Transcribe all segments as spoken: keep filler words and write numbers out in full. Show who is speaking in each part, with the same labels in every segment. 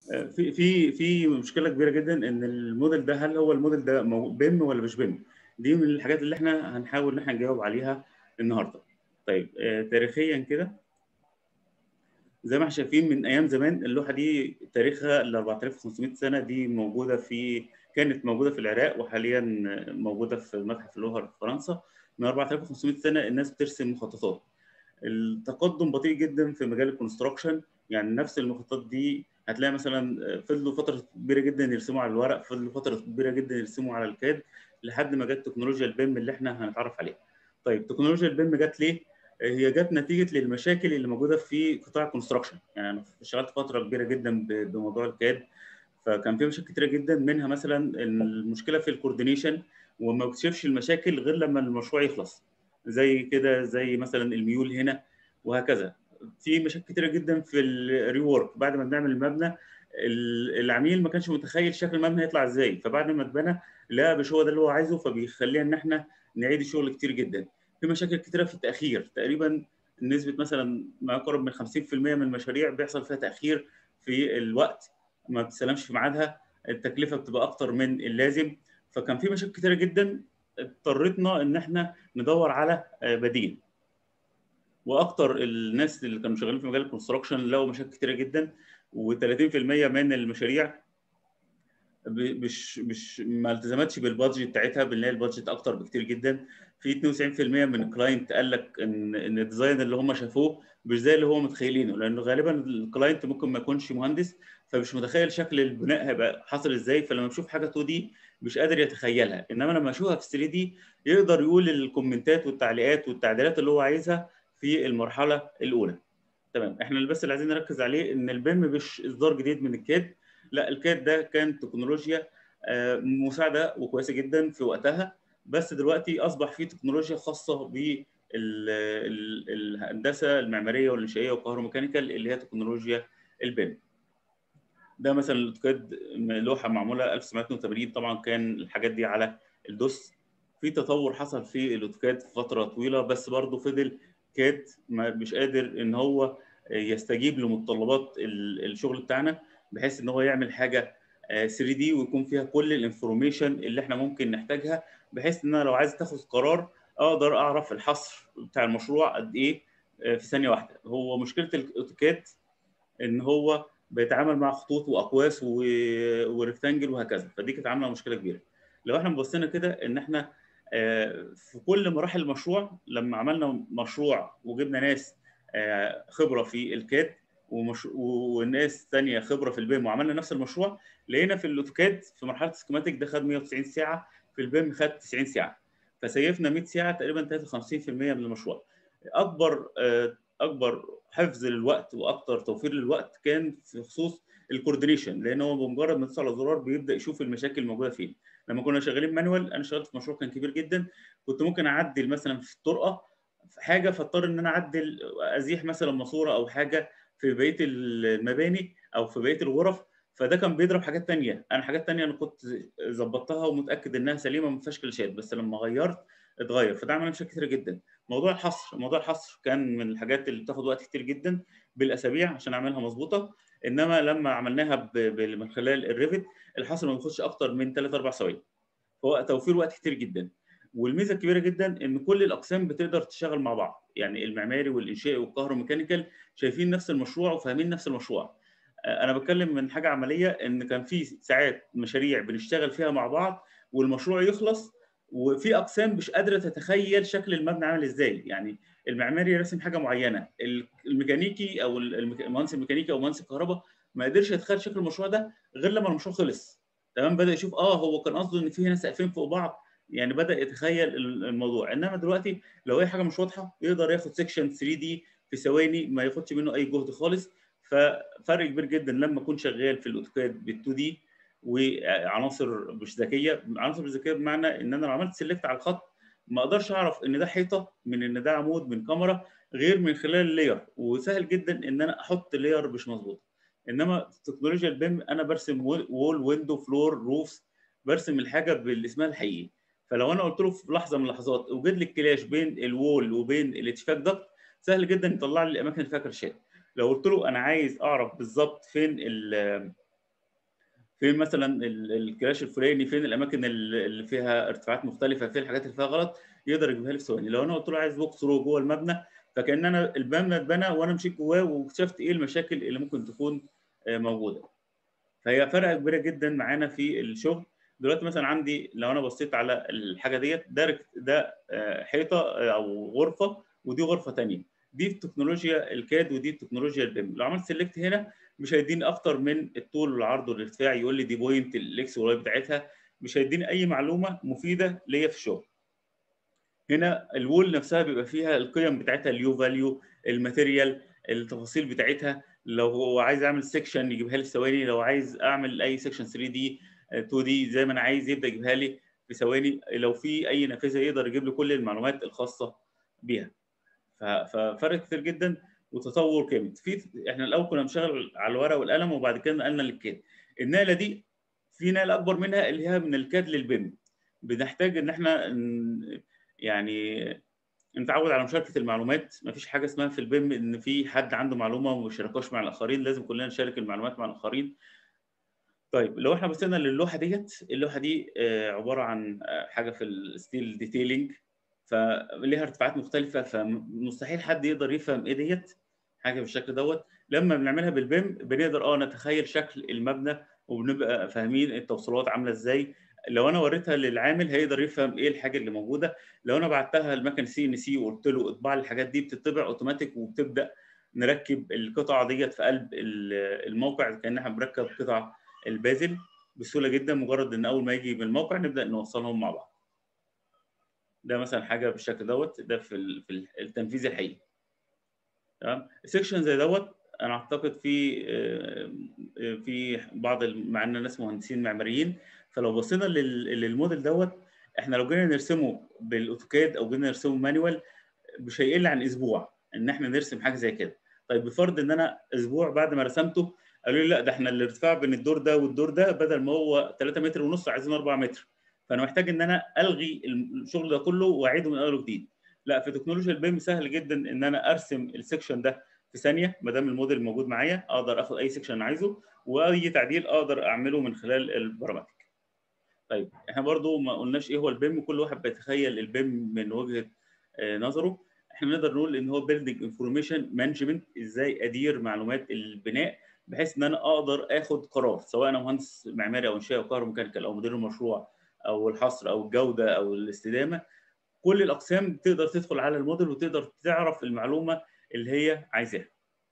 Speaker 1: في في في مشكله كبيره جدا ان الموديل ده، هل هو الموديل ده بيم ولا مش بيم؟ دي من الحاجات اللي احنا هنحاول ان احنا نجاوب عليها النهارده. طيب آه، تاريخيا كده زي ما احنا شايفين من ايام زمان، اللوحه دي تاريخها ال أربعة آلاف وخمسمائة سنه، دي موجوده في كانت موجوده في العراق، وحاليا موجوده في متحف اللوهر في فرنسا. من أربعة آلاف وخمسمائة سنه الناس بترسم مخططات. التقدم بطيء جدا في مجال الكونستراكشن، يعني نفس المخططات دي هتلاقي مثلا فضلوا فتره كبيره جدا يرسموا على الورق، فضلوا فتره كبيره جدا يرسموا على الكاد، لحد ما جت تكنولوجيا البيم اللي احنا هنتعرف عليها. طيب تكنولوجيا البيم جت ليه؟ هي جت نتيجه للمشاكل اللي موجوده في قطاع الكونستراكشن. يعني انا اشتغلت فتره كبيره جدا بموضوع الكاد، فكان في مشاكل كتيره جدا، منها مثلا المشكله في الكوردينيشن، وما بتكشفش المشاكل غير لما المشروع يخلص، زي كده زي مثلا الميول هنا وهكذا. في مشاكل كتيره جدا في الريورك، بعد ما بنعمل المبنى العميل ما كانش متخيل شكل المبنى هيطلع ازاي، فبعد ما اتبنى لا مش هو ده اللي هو عايزه، فبيخلينا ان احنا نعيد الشغل كتير جدا. في مشاكل كتيره في التاخير، تقريبا نسبه مثلا ما يقرب من خمسين في المئة من المشاريع بيحصل فيها تاخير في الوقت، ما بتسلمش في ميعادها، التكلفه بتبقى اكتر من اللازم. فكان في مشاكل كتيره جدا، اضطريتنا ان احنا ندور على بديل. واكتر الناس اللي كانوا شغالين في مجال الكونستراكشن لقوا مشاكل كتيره جدا، و30% من المشاريع مش مش ما التزمتش بالبادجت بتاعتها، بنلاقي البادجت اكتر بكتير جدا. في اثنين وتسعين في المئة من الكلاينت قال لك ان ان الديزاين اللي هم شافوه مش زي اللي هو متخيلينه، لانه غالبا الكلاينت ممكن ما يكونش مهندس، فمش متخيل شكل البناء هيبقى حاصل ازاي، فلما بيشوف حاجه اتنين دي مش قادر يتخيلها، انما لما يشوفها في ثري دي يقدر يقول الكومنتات والتعليقات والتعديلات اللي هو عايزها في المرحله الاولى. تمام. احنا اللي بس اللي عايزين نركز عليه ان البيم مش اصدار جديد من الكاد، لا الكاد ده كان تكنولوجيا مساعده وكويسه جدا في وقتها، بس دلوقتي اصبح في تكنولوجيا خاصه بالهندسه المعماريه والانشائيه والكهروميكانيكال اللي هي تكنولوجيا البيم. ده مثلا الاوتوكاد لوحه معموله ألف وتسعمائة واثنين وثمانين، طبعا كان الحاجات دي على الدوس. في تطور حصل في الاوتوكاد في فتره طويله، بس برضه فضل كاد مش قادر ان هو يستجيب لمتطلبات الشغل بتاعنا، بحيث ان هو يعمل حاجه ثري دي ويكون فيها كل الانفورميشن اللي احنا ممكن نحتاجها، بحيث ان انا لو عايز تاخد قرار اقدر اعرف الحصر بتاع المشروع قد ايه في ثانيه واحده. هو مشكله الاوتوكاد ان هو بيتعامل مع خطوط واقواس وريكتانجل وهكذا، فدي كانت عامله مشكله كبيره. لو احنا بصينا كده ان احنا في كل مراحل المشروع، لما عملنا مشروع وجبنا ناس خبره في الكاد ومش... وناس ثانيه خبره في البيم وعملنا نفس المشروع، لقينا في الاوتوكاد في مرحله السكيماتيك ده خد مئة وتسعين ساعه، في البيم خد تسعين ساعه، فسيفنا مئة ساعه، تقريبا ثلاثة وخمسين في المئة من المشروع. اكبر اكبر حفظ للوقت واكتر توفير للوقت كان في خصوص الكوردينيشن، لان هو بمجرد ما تدوس على زرار بيبدا يشوف المشاكل الموجوده فين. لما كنا شغالين مانوال، انا اشتغلت في مشروع كان كبير جدا، كنت ممكن اعدل مثلا في الطرقه في حاجه، فاضطر ان انا اعدل ازيح مثلا ماسوره او حاجه في بقيه المباني او في بقيه الغرف، فده كان بيضرب حاجات ثانيه. انا حاجات ثانيه انا كنت ظبطتها ومتاكد انها سليمه ما فيهاش كلاشات، بس لما غيرت اتغير، فده عمل مشاكل كتيره جدا. موضوع الحصر موضوع الحصر كان من الحاجات اللي بتاخد وقت كتير جدا بالاسابيع عشان اعملها مظبوطه، انما لما عملناها من خلال الريفت الحصر ما بياخدش اكتر من ثلاثة أربعة ثواني، فهو توفير وقت كتير جدا. والميزه الكبيره جدا ان كل الاقسام بتقدر تشتغل مع بعض، يعني المعماري والانشائي والكهروميكانيكال شايفين نفس المشروع وفاهمين نفس المشروع. انا بتكلم من حاجه عمليه، ان كان في ساعات مشاريع بنشتغل فيها مع بعض والمشروع يخلص وفي اقسام مش قادره تتخيل شكل المبنى عامل ازاي. يعني المعماري رسم حاجه معينه، الميكانيكي او المهندس الميكانيكي او مهندس الكهرباء ما قدرش يتخيل شكل المشروع ده غير لما المشروع خلص. تمام. بدا يشوف اه هو كان قصده ان في هنا سقفين فوق بعض، يعني بدا يتخيل الموضوع. انما دلوقتي لو اي حاجه مش واضحه يقدر ياخد سيكشن ثري دي في ثواني، ما ياخدش منه اي جهد خالص. ففرق كبير جدا لما اكون شغال في الاوتوكاد بال2 دي وعناصر مش ذكيه. عناصر مش ذكيه بمعنى ان انا لو عملت سيلكت على الخط ما اقدرش اعرف ان ده حيطه من ان ده عمود من كاميرا غير من خلال اللاير، وسهل جدا ان انا احط لاير مش مظبوط. انما تكنولوجيا البيم انا برسم وول ويندو فلور روفز، برسم الحاجه باللي اسمها الحقيقي. فلو انا قلت له في لحظه من اللحظات اوجد لي الكلاش بين الوول وبين الاتشفاك دكت، سهل جدا يطلع لي الاماكن اللي فيها كراشات. لو قلت له انا عايز اعرف بالظبط فين فين مثلا الكراش الفلاني، فين الاماكن اللي فيها ارتفاعات مختلفه، فين الحاجات اللي فيها غلط، يقدر يجيبها لي في ثواني. لو انا قلت له عايز ووك ثرو جوه المبنى، فكان انا المبنى اتبنى وانا مشيت جواه واكتشفت ايه المشاكل اللي ممكن تكون موجوده. فهي فرقه كبيره جدا معانا في الشغل. دلوقتي مثلا عندي لو انا بصيت على الحاجه ديت، ده ده حيطه او غرفه، ودي غرفه ثانيه، دي في تكنولوجيا الكاد ودي تكنولوجيا البيم. لو عملت سيلكت هنا مش هيديني اكتر من الطول والعرض والارتفاع، يقول لي دي بوينت الاكس واي بتاعتها، مش هيديني اي معلومه مفيده ليا في الشغل. هنا الوول نفسها بيبقى فيها القيم بتاعتها، اليو فاليو، الماتيريال، التفاصيل بتاعتها. لو هو عايز اعمل سيكشن يجيبها لي في ثواني، لو عايز اعمل اي سيكشن ثري دي تو دي زي ما انا عايز يبدا يجيبها لي في ثواني. لو في اي نافذه يقدر يجيب لي كل المعلومات الخاصه بيها. ففرق كتير جدا وتطور كامل. في احنا الاول كنا بنشتغل على الورقه والقلم وبعد كده نقلنا للكاد. النقله دي في نقله اكبر منها اللي هي من الكاد للبيم. بنحتاج ان احنا يعني نتعود على مشاركه المعلومات. ما فيش حاجه اسمها في البيم ان في حد عنده معلومه وما بيشاركهاش مع الاخرين، لازم كلنا نشارك المعلومات مع الاخرين. طيب لو احنا بصينا للوحه ديت، اللوحه دي عباره عن حاجه في الستيل ديتيلينج، فليها ارتفاعات مختلفه، فمستحيل حد يقدر يفهم ايه ديت حاجه بالشكل دوت. لما بنعملها بالبيم بنقدر اه نتخيل شكل المبنى وبنبقى فاهمين التوصيلات عامله ازاي. لو انا وريتها للعامل هيقدر يفهم ايه الحاجه اللي موجوده. لو انا بعتها لمكن سي ان سي وقلت له اطبع لي الحاجات دي، بتطبع اوتوماتيك وبتبدا نركب القطع ديت في قلب الموقع كأن احنا بنركب قطع البازل بسهوله جدا. مجرد ان اول ما يجي من الموقع نبدا نوصلهم مع بعض. ده مثلا حاجه بالشكل دوت، ده في في التنفيذ الحقيقي. تمام. سيكشن زي دوت انا اعتقد في في بعض مع ان ناس مهندسين معماريين، فلو بصينا للموديل دوت، احنا لو جينا نرسمه بالاوتوكاد او جينا نرسمه مانوال مش هيقل عن اسبوع ان احنا نرسم حاجه زي كده. طيب بفرض ان انا اسبوع بعد ما رسمته قالوا لي لا ده احنا الارتفاع بين الدور ده والدور ده بدل ما هو ثلاثة متر ونص عايزين أربعة متر، فانا محتاج ان انا الغي الشغل ده كله واعيده من اول وجديد. لا، في تكنولوجيا البيم سهل جدا ان انا ارسم السكشن ده في ثانيه، ما دام الموديل موجود معايا اقدر اخد اي سكشن انا عايزه واي تعديل اقدر اعمله من خلال البراماتيك. طيب احنا برضو ما قلناش ايه هو البيم، كل واحد بيتخيل البيم من وجهه نظره. احنا نقدر نقول ان هو بيلدينج انفورميشن مانجمنت، ازاي ادير معلومات البناء بحيث ان انا اقدر اخد قرار، سواء انا مهندس معماري او انشاء او كهروميكانيكال او مدير المشروع او الحصر او الجوده او الاستدامه. كل الاقسام تقدر تدخل على الموديل وتقدر تعرف المعلومه اللي هي عايزاها.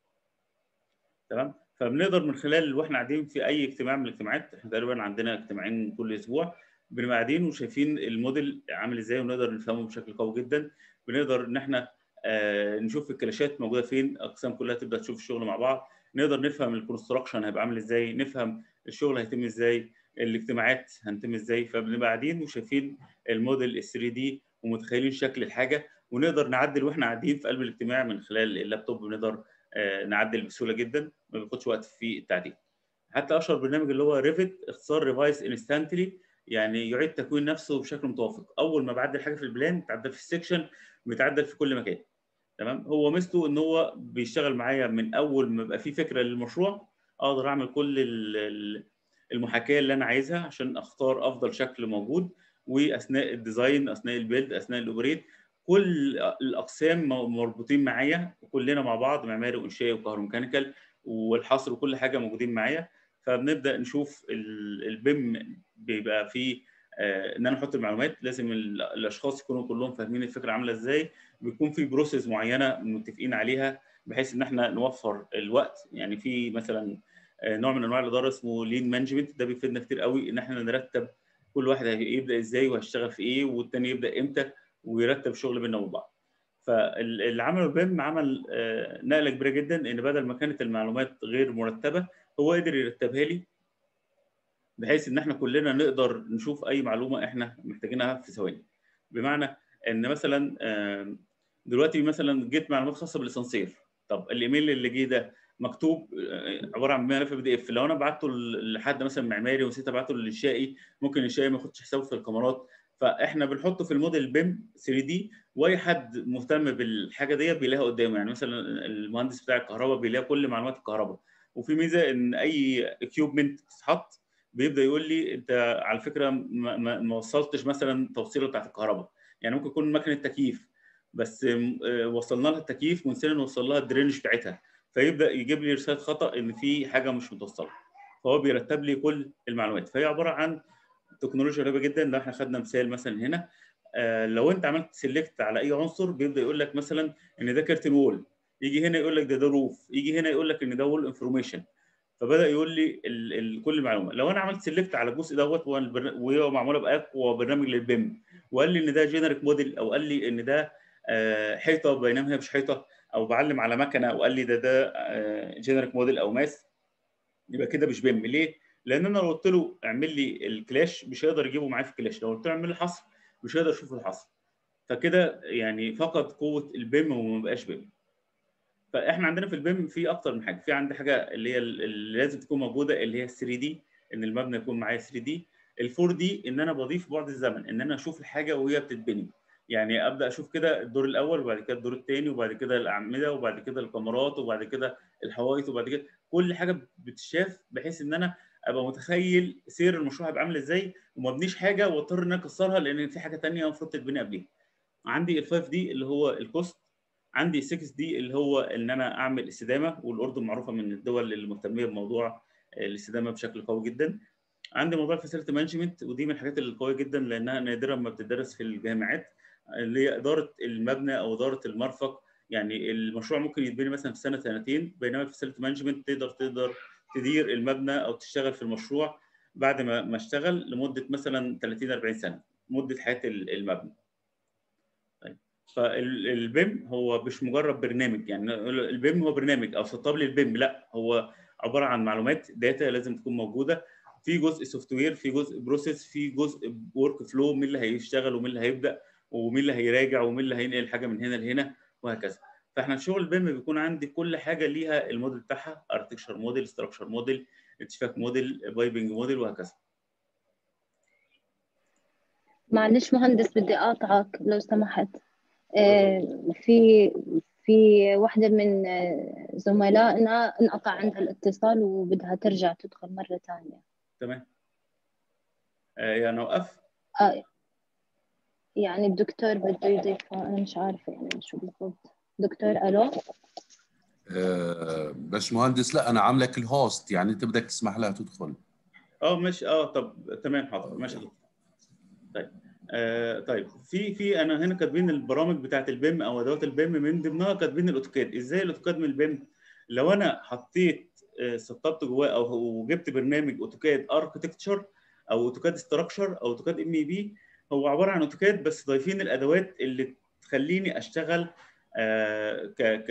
Speaker 1: تمام. فبنقدر من خلال واحنا قاعدين في اي اجتماع من الاجتماعات، احنا تقريبا عندنا اجتماعين كل اسبوع، بنبقى قاعدين وشايفين الموديل عامل ازاي ونقدر نفهمه بشكل قوي جدا. بنقدر ان احنا آه نشوف الكلاشات موجوده فين، الاقسام كلها تبدا تشوف الشغل مع بعض، نقدر نفهم الكونستراكشن هيبقى عامل ازاي، نفهم الشغل هيتم ازاي، الاجتماعات هتتم ازاي. فبنبقى قاعدين وشايفين الموديل ال ثري دي ومتخيلين شكل الحاجه، ونقدر نعدل واحنا قاعدين في قلب الاجتماع من خلال اللابتوب. بنقدر آه نعدل بسهوله جدا، ما بياخدش وقت في التعديل. حتى اشهر برنامج اللي هو ريفت، اختصار ريفايس انستانتلي، يعني يعيد تكوين نفسه بشكل متوافق. اول ما بعدل حاجه في البلان بتعدل في السكشن، بتعدل في كل مكان. تمام. هو ميزته ان هو بيشتغل معايا من اول ما يبقى في فكره للمشروع، اقدر اعمل كل المحاكاه اللي انا عايزها عشان اختار افضل شكل موجود، واثناء الديزاين، اثناء البيلد، اثناء الاوبريت، كل الاقسام مربوطين معايا وكلنا مع بعض، معماري وانشائي وكهروميكانيكال والحصر وكل حاجه موجودين معايا. فبنبدا نشوف البيم بيبقى فيه آه ان انا احط المعلومات، لازم الاشخاص يكونوا كلهم فاهمين الفكره عامله ازاي، بيكون في بروسيس معينه متفقين عليها بحيث ان احنا نوفر الوقت. يعني في مثلا آه نوع من انواع الاداره اسمه لين مانجمنت، ده بيفيدنا كتير قوي ان احنا نرتب كل واحد يبدا ازاي وهيشتغل في ايه والتاني يبدا امتى، ويرتب شغل بيننا وبين بعض. فاللي عمله بيم عمل نقله كبيره جدا، ان بدل ما كانت المعلومات غير مرتبه هو قدر يرتبها لي بحيث ان احنا كلنا نقدر نشوف اي معلومه احنا محتاجينها في ثواني. بمعنى ان مثلا دلوقتي مثلا جيت معلومات خاصه بالاسانسير، طب الايميل اللي جه ده مكتوب عباره عن ملف بي دي اف، لو انا بعته لحد مثلا معماري ونسيت ابعته للانشائي، ممكن الانشائي ما ياخدش حسابه في الكاميرات، فاحنا بنحطه في الموديل بيم ثري دي، واي حد مهتم بالحاجه دي بيلاقيها قدامه. يعني مثلا المهندس بتاع الكهرباء بيلاقي كل معلومات الكهرباء، وفي ميزه ان اي اكيوبمنت بتتحط بيبدا يقول لي انت على فكره ما, ما, ما وصلتش مثلا توصيله بتاعت الكهرباء، يعني ممكن يكون مكنه تكييف بس وصلنا لها التكييف ونسينا نوصل لها الدرينج بتاعتها، فيبدا يجيب لي رساله خطا ان في حاجه مش متوصله، فهو بيرتب لي كل المعلومات. فهي عباره عن تكنولوجيا غريبه جدا. لو احنا خدنا مثال مثلا هنا، آه لو انت عملت سيلكت على اي عنصر بيبدا يقول لك مثلا ان ده كيرتن وول، يجي هنا يقول لك ده ده روف، يجي هنا يقول لك ان ده وول انفورميشن، فبدا يقول لي ال ال كل المعلومه. لو انا عملت سيلكت على الجزء دوت وهي معموله باقوى برنامج للبيم وقال لي ان ده جينيريك موديل، او قال لي ان ده آه حيطه بينما هي مش حيطه، او بعلم على مكنه وقال لي ده ده آه جينيريك موديل او ماس، يبقى كده مش بيم. ليه؟ لان انا لو قلت له اعمل لي الكلاش مش هيقدر يجيبه معايا في الكلاش، لو قلت له اعمل لي حصر مش هيقدر يشوف الحصر، فكده يعني فقد قوه البيم وما بقاش بيم. فاحنا عندنا في البيم في اكتر من حاجه، في عندي حاجه اللي هي اللي لازم تكون موجوده اللي هي ثري دي، ان المبنى يكون معايا ثري دي. الفور دي ان انا بضيف بعد الزمن، ان انا اشوف الحاجه وهي بتتبني، يعني ابدا اشوف كده الدور الاول وبعد كده الدور الثاني وبعد كده الاعمده وبعد كده الكاميرات وبعد كده الحوايط وبعد كده كل حاجه بتتشاف، بحيث ان انا ابقى متخيل سير المشروع هيبقى عامل ازاي، وما ابنيش حاجه واضطر ان انا اكسرها لان في حاجه ثانيه المفروض تتبني قبليها. عندي الفايف دي اللي هو الكوست، عندي ستة دي اللي هو ان انا اعمل استدامه، والاردن معروفه من الدول اللي مهتميه بموضوع الاستدامه بشكل قوي جدا. عندي موضوع الفاسيلتي مانجمنت، ودي من الحاجات القويه جدا لانها نادرا ما بتدرس في الجامعات، اللي هي اداره المبنى او اداره المرفق. يعني المشروع ممكن يتبني مثلا في سنه سنتين، بينما الفاسيلتي مانجمنت تقدر تقدر تدير المبنى او تشتغل في المشروع بعد ما ما اشتغل لمده مثلا ثلاثين أربعين سنه، مده حياه المبنى. فالبيم هو مش مجرد برنامج، يعني البيم هو برنامج او سطاب للبيم، لا هو عباره عن معلومات داتا لازم تكون موجوده، في جزء سوفت وير، في جزء بروسيس، في جزء ورك فلو، مين اللي هيشتغل ومين اللي هيبدا ومين اللي هيراجع ومين اللي هينقل الحاجه من هنا لهنا وهكذا. فاحنا شغل البيم بيكون عندي كل حاجه ليها الموديل بتاعها، اركتشر موديل، ستراكشر موديل، اتفاق موديل، بايبنج موديل وهكذا.
Speaker 2: معلش مهندس بدي اقاطعك لو سمحت. في في واحدة من زملائنا انقطع عندها الاتصال وبدها ترجع تدخل مرة ثانية.
Speaker 1: تمام. آه يعني اوقف؟
Speaker 2: آه يعني الدكتور بده يضيف، انا مش عارفة يعني شو بالضبط. دكتور الو.
Speaker 3: أه بس مهندس، لا انا عاملك الهوست، يعني انت بدك تسمح لها تدخل.
Speaker 1: اه ماشي، اه طب تمام حاضر ماشي. طيب آه طيب في في انا هنا كاتبين البرامج بتاعت البيم او ادوات البيم، من ضمنها كاتبين الاوتوكاد. ازاي الاوتوكاد من البيم؟ لو انا حطيت آه سطبت جواه او جبت برنامج اوتوكاد اركتكتشر او اوتوكاد ستراكشر او اوتوكاد ام اي بي، هو عباره عن اوتوكاد بس ضايفين الادوات اللي تخليني اشتغل آه ك ك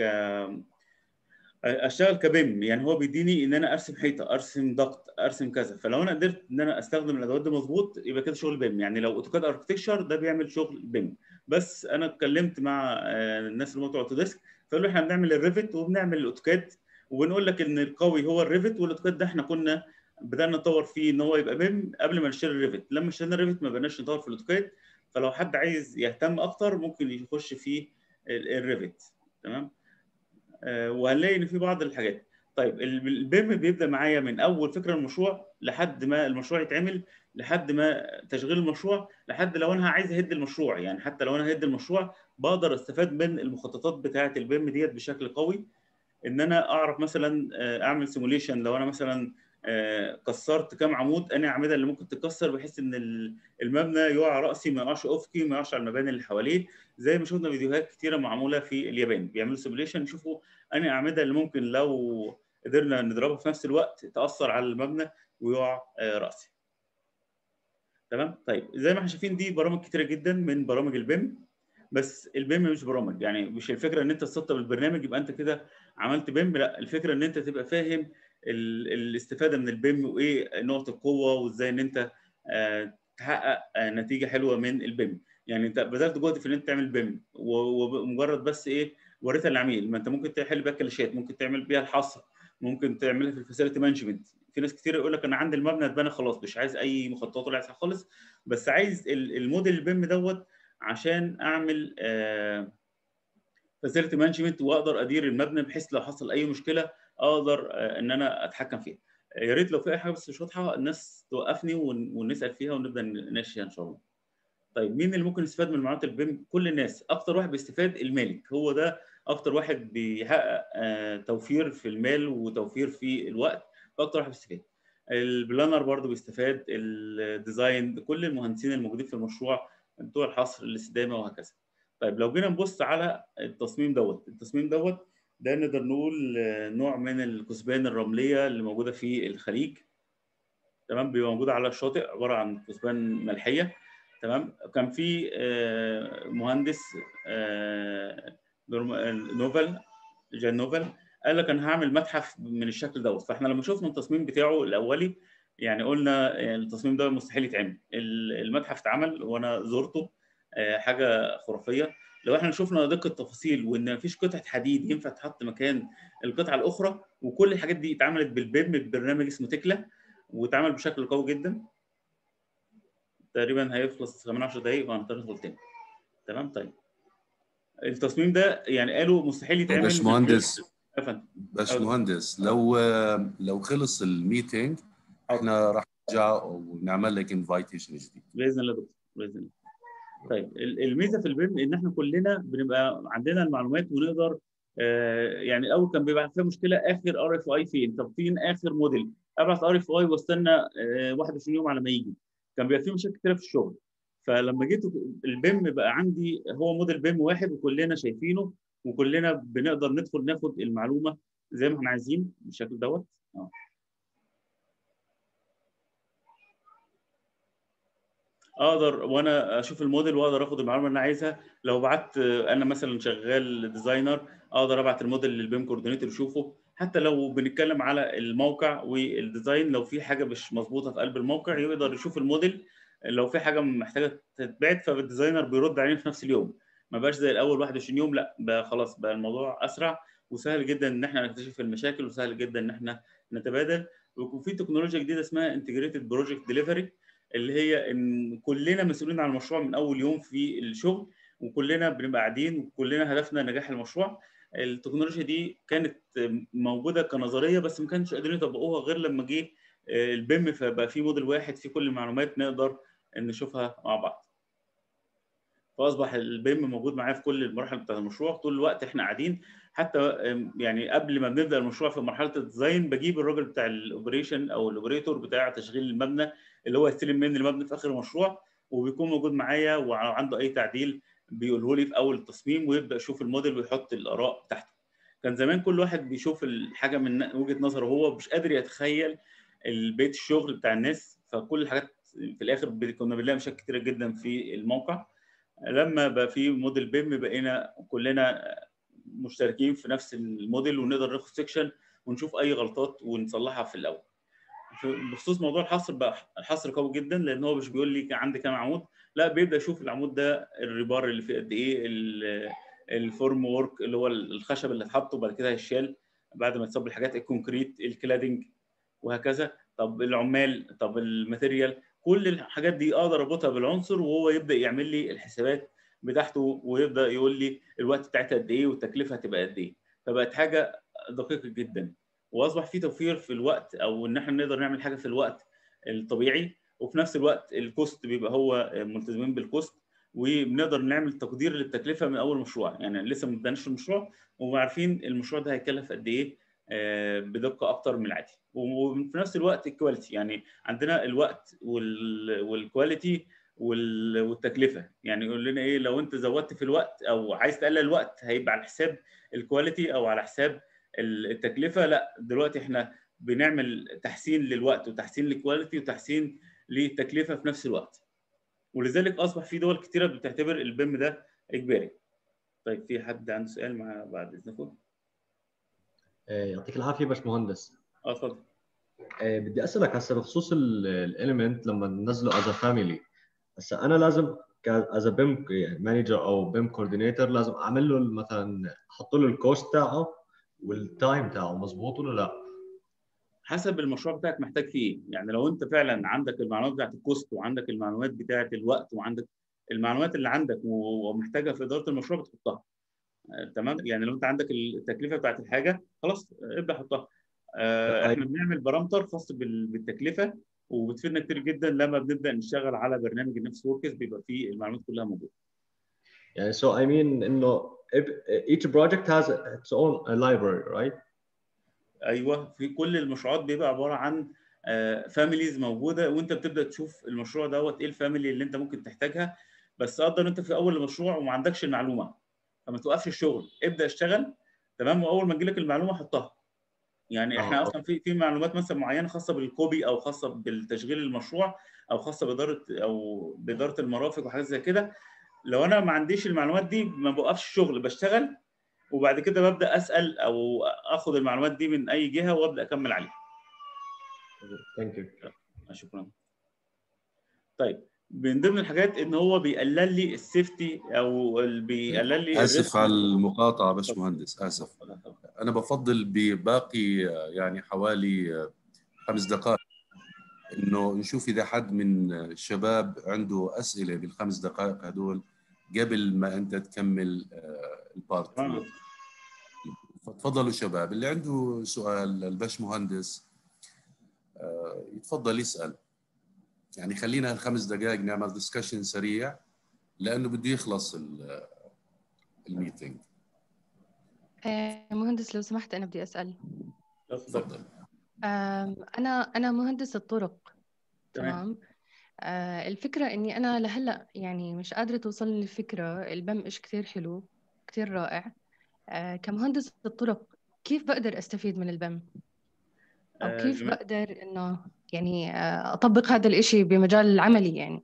Speaker 1: اشتغل كبيم. يعني هو بيديني ان انا ارسم حيطه، ارسم ضغط، ارسم كذا، فلو انا قدرت ان انا استخدم الادوات دي مظبوط يبقى كده شغل بيم. يعني لو اوتوكاد اركتكشر ده بيعمل شغل بيم. بس انا اتكلمت مع الناس اللي بتوع اوتوديسك فقالوا احنا بنعمل الريفت وبنعمل الاوتوكاد، وبنقول لك ان القوي هو الريفت، والاوتوكاد ده احنا كنا بدانا نطور فيه ان هو يبقى بيم قبل ما نشتري الريفت. لما اشترينا الريفت ما بقناش نطور في الاوتوكاد، فلو حد عايز يهتم اكتر ممكن يخش في الريفت. تمام. وهنلاقي ان في بعض الحاجات. طيب البيم بيبدا معايا من اول فكره المشروع لحد ما المشروع يتعمل، لحد ما تشغيل المشروع، لحد لو انا عايز اهد المشروع. يعني حتى لو انا هد المشروع بقدر استفاد من المخططات بتاعه البيم ديت بشكل قوي، ان انا اعرف مثلا اعمل سيموليشن. لو انا مثلا كسرت كام عمود، انا الاعمده اللي ممكن تتكسر بحيث ان المبنى يقع راسي ما يقعش افقي، ما يقعش على المباني اللي حواليه. زي ما شفنا فيديوهات كتيره معموله في اليابان بيعملوا سيموليشن يشوفوا انهي الاعمده اللي ممكن لو قدرنا نضربها في نفس الوقت تاثر على المبنى ويقع راسي. تمام. طيب زي ما احنا شايفين دي برامج كتيره جدا من برامج البيم، بس البيم مش برامج. يعني مش الفكره ان انت تسطب البرنامج يبقى انت كده عملت بيم، لا الفكره ان انت تبقى فاهم الاستفاده من البيم وايه نقط القوه وازاي ان انت تحقق نتيجه حلوه من البيم. يعني انت بذلت جهد في ان انت تعمل بيم ومجرد بس ايه وريتها للعميل، ما انت ممكن تحل بيها كلاشات، ممكن تعمل بيها الحصر، ممكن تعملها في الفاسيلتي مانجمنت. في ناس كتير يقول لك انا عندي المبنى اتبنى خلاص مش عايز اي مخططات ولا عايز حاجه خالص، بس عايز الموديل البيم دوت عشان اعمل فاسيلتي مانجمنت واقدر ادير المبنى بحيث لو حصل اي مشكله اقدر آه ان انا اتحكم فيها. يا ريت لو في اي حاجه بس مش واضحه الناس توقفني ون- ونسال فيها ونبدا نناقش فيها ان شاء الله. طيب مين اللي ممكن يستفاد من معلومات البيم؟ كل الناس. اكتر واحد بيستفاد المالك، هو ده اكتر واحد بيحقق آه، توفير في المال وتوفير في الوقت، فاكتر واحد بيستفاد. البلانر برضو بيستفاد، الديزاين، كل المهندسين الموجودين في المشروع بتوع الحصر الاستدامه وهكذا. طيب لو جينا نبص على التصميم دوت، التصميم دوت ده نقدر نقول آه، نوع من الكثبان الرمليه اللي موجوده في الخليج. تمام، بيبقى موجود على الشاطئ، عباره عن كثبان ملحيه. تمام. كان في آه، مهندس آه، نورم- نوفل، جان نوفل، قال لك انا هعمل متحف من الشكل دوت. فاحنا لما شفنا التصميم بتاعه الاولي يعني قلنا التصميم ده مستحيل يتعمل. المتحف اتعمل وانا زرته، آه، حاجه خرافيه. لو احنا شفنا دقه التفاصيل وان مفيش قطعه حديد ينفع تحط مكان القطعه الاخرى، وكل الحاجات دي اتعملت بالبيم ببرنامج اسمه تكلا، واتعمل بشكل قوي جدا. تقريبا هيخلص كمان عشر دقايق وهنضطر تاني. تمام. طيب التصميم ده يعني قالوا مستحيل
Speaker 3: طيب
Speaker 1: يتعمل من غير.
Speaker 3: باشمهندس،
Speaker 1: يا فندم.
Speaker 3: باشمهندس لو لو خلص الميتنج احنا راح نرجع ونعمل لك انفيتيشن جديد.
Speaker 1: باذن الله دكتور، باذن الله. طيب الميزه في البيم ان احنا كلنا بنبقى عندنا المعلومات ونقدر آه يعني الاول كان بيبقى فيها مشكله، اخر ار اف اي فين؟ طب فين اخر موديل؟ ابعت ار اف اي واستنى آه واحد وعشرين يوم على ما يجي. كان بيبقى فيه مشاكل كتير في الشغل. فلما جيت البيم بقى عندي هو موديل بيم واحد وكلنا شايفينه، وكلنا بنقدر ندخل ناخد المعلومه زي ما احنا عايزين بالشكل دوت. اه اقدر وانا اشوف الموديل واقدر اخد المعلومه اللي انا عايزها. لو بعت انا مثلا شغال ديزاينر، اقدر ابعت الموديل للبيم كوردينيتور يشوفه. حتى لو بنتكلم على الموقع والديزاين، لو في حاجه مش مظبوطه في قلب الموقع يقدر يشوف الموديل. لو في حاجه محتاجه تتبعت فالديزاينر بيرد عليه في نفس اليوم. ما بقاش زي الاول واحد وعشرين يوم، لا بقى خلاص، بقى الموضوع اسرع وسهل جدا ان احنا نكتشف المشاكل، وسهل جدا ان احنا نتبادل. ويكون في تكنولوجيا جديده اسمها انتجريتد بروجكت ديليفري، اللي هي ان كلنا مسؤولين عن المشروع من اول يوم في الشغل، وكلنا بنبقى قاعدين وكلنا هدفنا نجاح المشروع. التكنولوجيا دي كانت موجوده كنظريه بس ما كانش قادرين يطبقوها غير لما جه البيم، فبقى في موديل واحد في كل المعلومات نقدر نشوفها مع بعض. فاصبح البيم موجود معايا في كل المراحل بتاعت المشروع طول الوقت احنا قاعدين. حتى يعني قبل ما بنبدا المشروع في مرحله الديزاين بجيب الراجل بتاع الاوبريشن او الاوبريتور بتاع تشغيل المبنى اللي هو يستلم مني المبنى في اخر المشروع، وبيكون موجود معايا وعنده اي تعديل بيقوله لي في اول التصميم، ويبدا يشوف الموديل ويحط الاراء بتاعته. كان زمان كل واحد بيشوف الحاجه من وجهه نظره، هو مش قادر يتخيل البيت الشغل بتاع الناس، فكل الحاجات في الاخر كنا بنلاقي مشاكل كتيره جدا في الموقع. لما بقى في موديل بيم بقينا كلنا مشتركين في نفس الموديل، ونقدر ناخد سيكشن ونشوف اي غلطات ونصلحها في الاول. بخصوص موضوع الحصر بقى، الحصر قوي جدا لان هو مش بيقول لي عندي كام عمود، لا بيبدا يشوف العمود ده الريبار اللي فيه قد ايه، الفورم وورك اللي هو الخشب اللي اتحط وبعد كده هيشال بعد ما تصب الحاجات، الكونكريت، الكلادنج وهكذا. طب العمال، طب الماتيريال، كل الحاجات دي اقدر اربطها بالعنصر، وهو يبدا يعمل لي الحسابات بتاعته ويبدا يقول لي الوقت بتاعتها قد ايه والتكلفه هتبقى قد ايه. فبقت حاجه دقيقه جدا، واصبح في توفير في الوقت، او ان احنا نقدر نعمل حاجه في الوقت الطبيعي، وفي نفس الوقت الكوست بيبقى هو ملتزمين بالكوست، وبنقدر نعمل تقدير للتكلفه من اول مشروع. يعني لسه ما بدأناش المشروع وعارفين المشروع ده هيكلف قد ايه بدقه اكتر من العادي. وفي نفس الوقت الكواليتي، يعني عندنا الوقت والكواليتي والتكلفه. يعني يقول لنا ايه، لو انت زودت في الوقت او عايز تقلل الوقت هيبقى على حساب الكواليتي او على حساب التكلفه. لا دلوقتي احنا بنعمل تحسين للوقت وتحسين للكواليتي وتحسين للتكلفه في نفس الوقت. ولذلك اصبح في دول كثيره بتعتبر البيم ده اجباري. طيب في حد عنده سؤال مع بعد اذنكم؟
Speaker 4: يعطيك العافيه باشمهندس.
Speaker 1: اه اتفضل.
Speaker 4: بدي اسالك هسه بخصوص الاليمنت لما ننزله از فاميلي، هسه انا لازم از بيم مانجر او بيم كوردينيتور لازم اعمل له مثلا احط له الكوست تاعه والتايم تاعه، مظبوط ولا لا؟
Speaker 1: حسب المشروع بتاعك محتاج فيه ايه. يعني لو انت فعلا عندك المعلومات بتاعت الكوست وعندك المعلومات بتاعت الوقت وعندك المعلومات اللي عندك ومحتاجها في اداره المشروع بتحطها. تمام. يعني لو انت عندك التكلفه بتاعت الحاجه خلاص ابدا حطها. آه، احنا بنعمل بارامتر خاص بال- بالتكلفه، وبتفيدنا كتير جدا لما بنبدا نشتغل على برنامج النفس وركس، بيبقى فيه المعلومات كلها موجوده.
Speaker 4: يعني so I mean انه each project has its own library, right?
Speaker 1: ايوه، في كل المشروعات بيبقى عباره عن فاميليز موجوده، وانت بتبدا تشوف المشروع دوت ايه الفاميلي اللي انت ممكن تحتاجها. بس قدر انت في اول المشروع وما عندكش المعلومه، فما توقفش الشغل، ابدا اشتغل تمام، واول ما تجيلك المعلومه حطها. يعني احنا
Speaker 4: اه
Speaker 1: اصلا في في معلومات مثلا معينه خاصه بالكوبي، او خاصه بالتشغيل المشروع، او خاصه باداره او باداره المرافق وحاجات زي كده. لو انا ما عنديش المعلومات دي ما بوقفش الشغل، بشتغل، وبعد كده ببدا اسال او اخد المعلومات دي من اي جهه وابدا اكمل عليها.
Speaker 4: ثانك يو.
Speaker 1: شكرا. طيب، من ضمن الحاجات ان هو بيقلل لي السيفتي، او ال- بيقلل لي
Speaker 3: اسف
Speaker 1: الريسك.
Speaker 3: على المقاطعه باشمهندس، اسف. انا بفضل بباقي يعني حوالي خمس دقائق انه نشوف اذا حد من الشباب عنده اسئله بالخمس دقائق هدول قبل ما انت تكمل البارت
Speaker 1: تمام.
Speaker 3: اثنين. فتفضلوا شباب، اللي عنده سؤال الباشمهندس يتفضل يسال. يعني خلينا الخمس دقائق نعمل ديسكشن سريع لانه بده يخلص الميتنج.
Speaker 5: مهندس لو سمحت أنا بدي أسأل.
Speaker 3: تفضل.
Speaker 5: أنا أنا مهندس الطرق.
Speaker 1: تمام.
Speaker 5: تمام. آه، الفكرة إني أنا لهلأ يعني مش قادرة توصلني الفكرة. البم إيش كتير حلو، كتير رائع. آه، كمهندس الطرق كيف بقدر أستفيد من البم؟ أو
Speaker 1: آه،
Speaker 5: كيف
Speaker 1: جميل.
Speaker 5: بقدر إنه يعني آه، أطبق هذا الإشي بمجال العملي يعني؟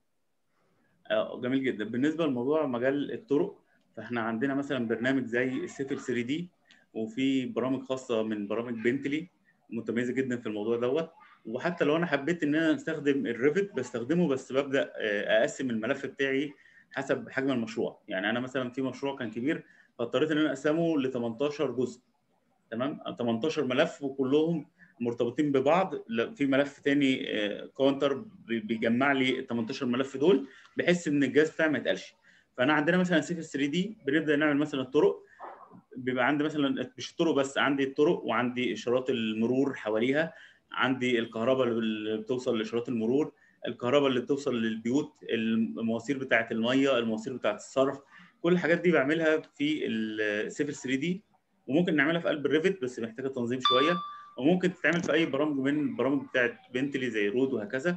Speaker 1: آه، جميل جدا. بالنسبه لموضوع مجال الطرق، فاحنا عندنا مثلا برنامج زي السيفل ثري دي، وفي برامج خاصه من برامج بنتلي متميزه جدا في الموضوع دوت. وحتى لو انا حبيت ان انا استخدم الريفت بستخدمه، بس ببدا آه، اقسم الملف بتاعي حسب حجم المشروع. يعني انا مثلا في مشروع كان كبير، فاضطريت ان انا اقسمه ل تمنتاشر جزء، تمام، تمنتاشر ملف وكلهم مرتبطين ببعض. في ملف تاني كاونتر بيجمع لي ال تمنتاشر ملف دول، بحيث ان الجهاز بتاعي ما يتقلش. فانا عندنا مثلا سيفل ثري دي بنبدا نعمل مثلا الطرق، بيبقى عندي مثلا مش الطرق بس، عندي الطرق وعندي اشارات المرور حواليها، عندي الكهرباء اللي بتوصل لاشارات المرور، الكهرباء اللي بتوصل للبيوت، المواسير بتاعه الميه، المواسير بتاعه الصرف. كل الحاجات دي بعملها في السيفل ثري دي، وممكن نعملها في قلب الريفت بس محتاجه تنظيم شويه، وممكن تتعمل في اي برامج من البرامج بتاعه بنتلي زي رود وهكذا.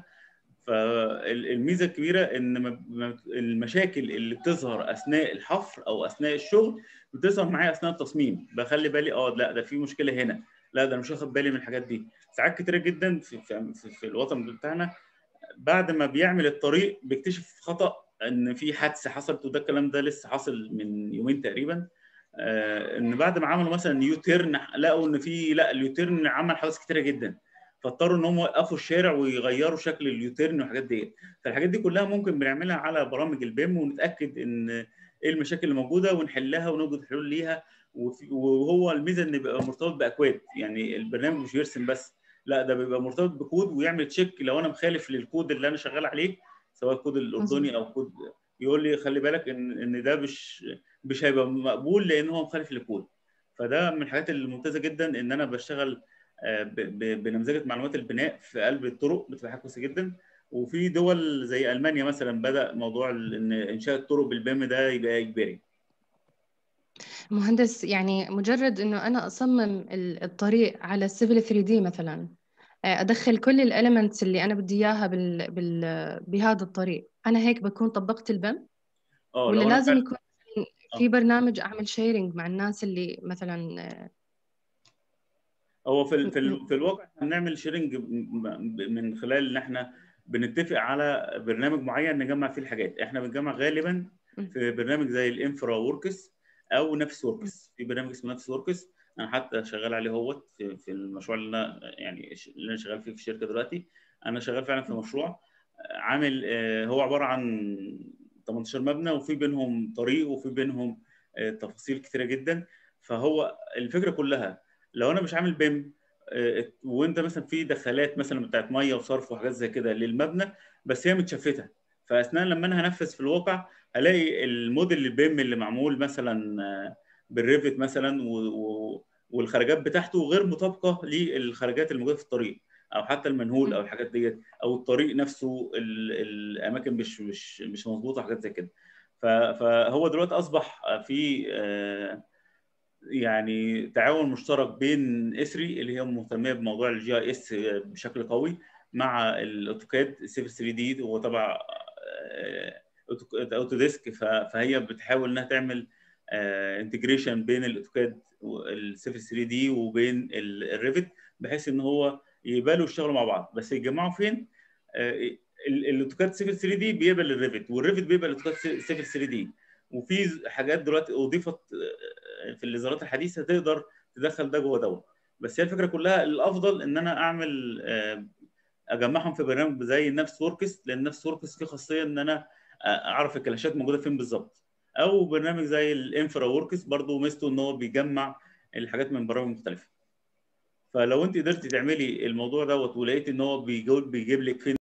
Speaker 1: فالميزه الكبيره ان المشاكل اللي بتظهر اثناء الحفر او اثناء الشغل بتظهر معايا اثناء التصميم، بخلي بالي اه لا ده في مشكله هنا، لا ده انا مش واخد بالي من الحاجات دي. ساعات كتيره جدا في, في, في الوطن بتاعنا بعد ما بيعمل الطريق بيكتشف خطا ان في حادثه حصلت، وده الكلام ده لسه حاصل من يومين تقريبا. آه ان بعد ما عملوا مثلا يوتيرن لقوا ان في لا اليوتيرن عمل حوادث كتيره جدا، فاضطروا ان هم يوقفوا الشارع ويغيروا شكل اليوتيرن والحاجات دي. فالحاجات دي كلها ممكن بنعملها على برامج البيم، ونتاكد ان ايه المشاكل اللي موجوده ونحلها ونوجد حلول ليها. وهو الميزه ان بيبقى مرتبط باكواد، يعني البرنامج مش بيرسم بس، لا ده بيبقى مرتبط بكود ويعمل تشيك لو انا مخالف للكود اللي انا شغال عليه، سواء الكود الاردني او كود، يقول لي خلي بالك ان ان ده مش مش هيبقى مقبول لان هو مخالف للكود. فده من الحاجات الممتازه جدا ان انا بشتغل بنمذجه معلومات البناء في قلب الطرق، بتبقى حاجه كويسه جدا. وفي دول زي المانيا مثلا بدا موضوع ان انشاء الطرق بالبيم ده يبقى اجباري.
Speaker 5: مهندس يعني مجرد انه انا اصمم الطريق على السيفل ثري دي مثلا، ادخل كل الاليمنتس اللي انا بدي اياها بال... بال... بهذا الطريق، انا هيك بكون طبقت البم؟
Speaker 1: اه
Speaker 5: ولا
Speaker 1: لو انا
Speaker 5: لازم
Speaker 1: فعلا
Speaker 5: يكون في برنامج اعمل شيرنج مع الناس اللي مثلا؟
Speaker 1: هو في في في الواقع بنعمل شيرنج من خلال ان احنا بنتفق على برنامج معين نجمع فيه الحاجات. احنا بنجمع غالبا في برنامج زي الانفرا وركس او نفس وركس. في برنامج اسمه نفس وركس، انا حتى شغال عليه اهوت في, في المشروع اللي انا يعني اللي انا شغال فيه في الشركه دلوقتي. انا شغال فعلا في مشروع عامل هو عباره عن تمنتاشر مبنى، وفي بينهم طريق وفي بينهم تفاصيل كثيره جدا. فهو الفكره كلها لو انا مش عامل بيم وانت مثلا في دخلات مثلا بتاعت ميه وصرف وحاجات زي كده للمبنى بس هي متشفته، فاثناء لما انا هنفذ في الواقع هلاقي الموديل البيم اللي معمول مثلا بالريفت مثلا والخرجات بتاعته غير مطابقه للخرجات الموجوده في الطريق، او حتى المنهول او الحاجات ديت، او الطريق نفسه الاماكن مش مش مش مظبوطه، حاجات زي كده. فهو دلوقتي اصبح في يعني تعاون مشترك بين اسري اللي هي مهتمه بموضوع الجي اي اس بشكل قوي مع الاوتوكاد سيفل ثري دي، هو تبع اوتوديسك، فهي بتحاول انها تعمل انتجريشن بين الاوتوكاد والسيفل ثري دي وبين الريفت، بحيث ان هو يقبلوا يشتغلوا مع بعض. بس يتجمعوا فين؟ الاوتوكاد سيفل ثري دي بيقبل الريفت، والريفت بيقبل الاوتوكاد سيفل ثري دي. وفي حاجات دلوقتي اضيفت في الاصدارات الحديثه تقدر تدخل ده جوه دوت. بس هي الفكره كلها الافضل ان انا اعمل اجمعهم في برنامج زي نفس وركس، لان نفس وركس فيه خاصيه ان انا اعرف الكلاشات موجوده فين بالظبط. او برنامج زي الانفرا وركس برضه ميزته ان هو بيجمع الحاجات من برامج مختلفه. فلو انت قدرتي تعملي الموضوع دوت ولقيت ان هو بيجيب لك فين